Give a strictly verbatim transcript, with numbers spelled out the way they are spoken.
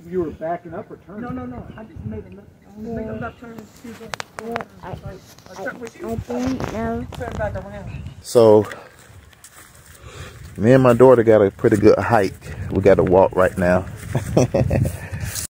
You were backing up or turning? No, no, no. I just made a left. I only made a left turn. Yeah, I, I, I, with you. I didn't know. Turn back around. So, me and my daughter got a pretty good hike. We got to walk right now.